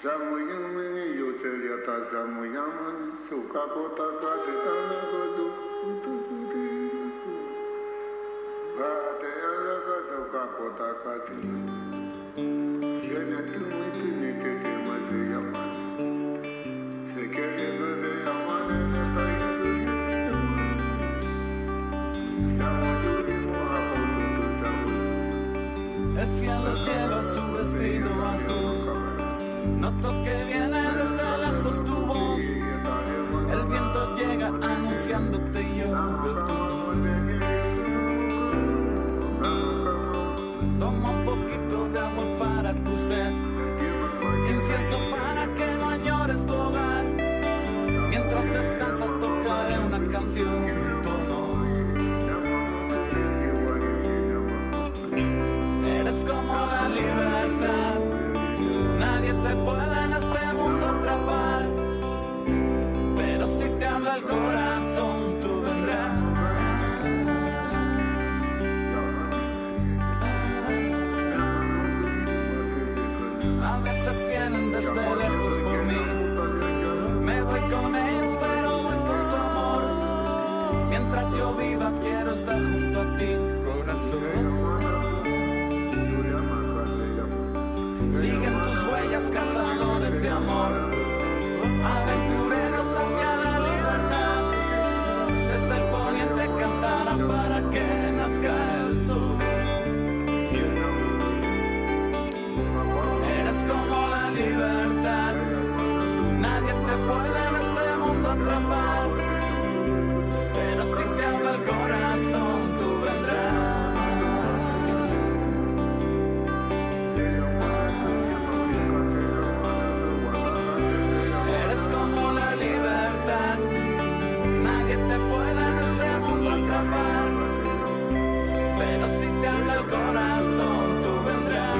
El cielo lleva su vestido azul. Noto que viene desde lejos tu voz. El viento llega anunciándote y yo veo tu luz. Toma un poquito de agua para tu sed, incienso para que no añores tu hogar. Mientras descansas tocaré una canción en tu honor. Eres como la libertad, nadie te puede en este mundo atrapar. Pero si te habla el corazón, tú vendrás. A veces vienen desde lejos por mí, me voy con ellos pero voy con tu amor. Mientras yo viva quiero estar junto a ti, corazón. Siguen tus huellas, cazadores de amor, aventureros hacia la libertad. Desde el poniente cantarán para que nazca el sol. Eres como la libertad, nadie te puede en este mundo atrapar. Pero si te habla el corazón, tú vendrás. Eres como la libertad, nadie te puede en este mundo atrapar. Pero si te habla el corazón, tú vendrás.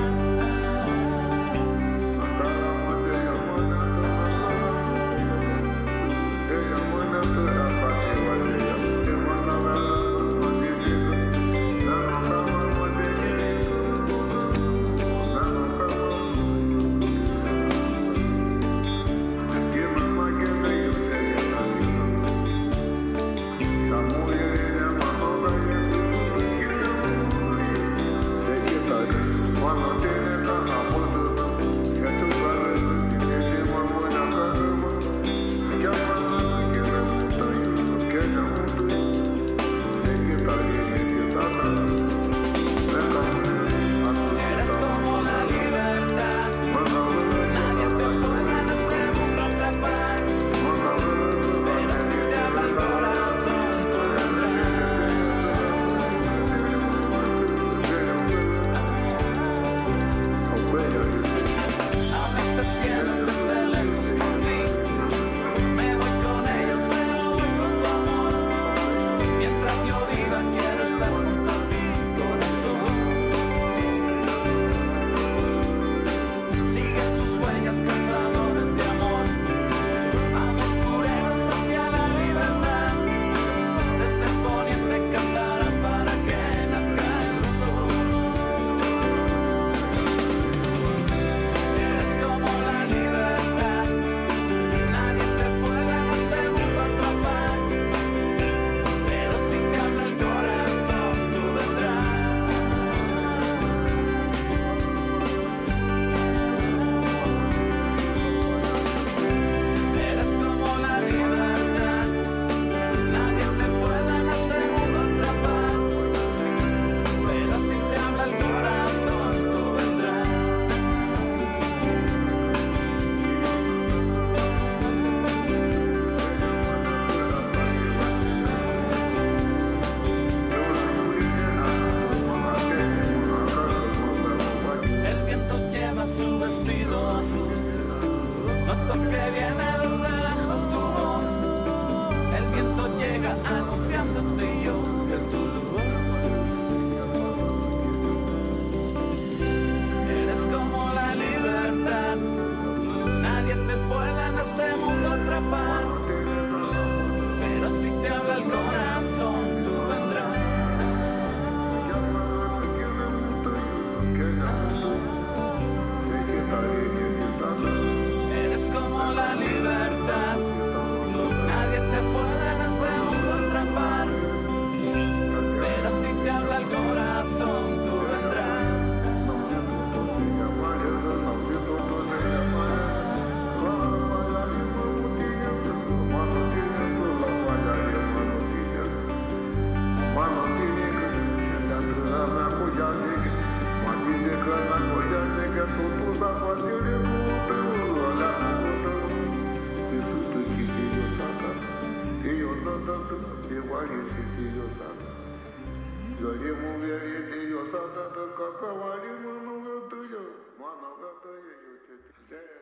Yo